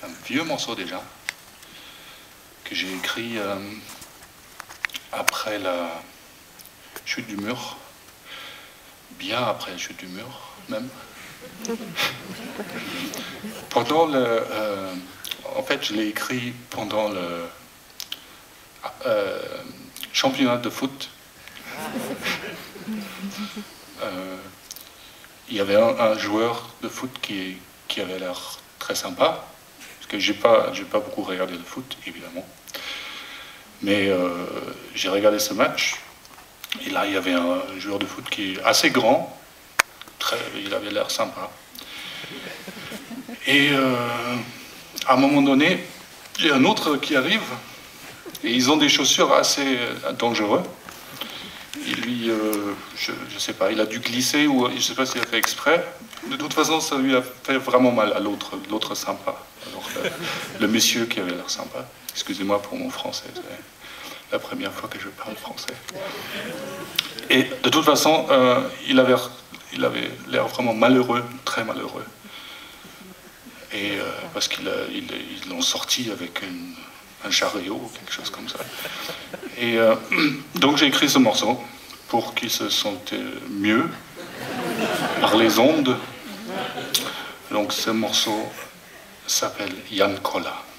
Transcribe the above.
un vieux morceau déjà, que j'ai écrit après la chute du mur, bien après la chute du mur même. Pendant en fait, je l'ai écrit pendant le championnat de foot. Il y avait un joueur de foot qui avait l'air très sympa, parce que j'ai pas beaucoup regardé le foot, évidemment. Mais j'ai regardé ce match, et là, il y avait un joueur de foot qui est assez grand, il avait l'air sympa. Et à un moment donné, il y a un autre qui arrive, et ils ont des chaussures assez dangereuses. Et lui, je ne sais pas, il a dû glisser, ou je ne sais pas s'il a fait exprès. De toute façon, ça lui a fait vraiment mal à l'autre sympa. Alors, le monsieur qui avait l'air sympa. Excusez-moi pour mon français, c'est la première fois que je parle français. Et de toute façon, il avait l'air vraiment malheureux, très malheureux. Et parce qu'ils l'ont sorti avec un chariot ou quelque chose comme ça. Et donc j'ai écrit ce morceau pour qu'il se sente mieux par les ondes. Donc ce morceau s'appelle Jan Kolla.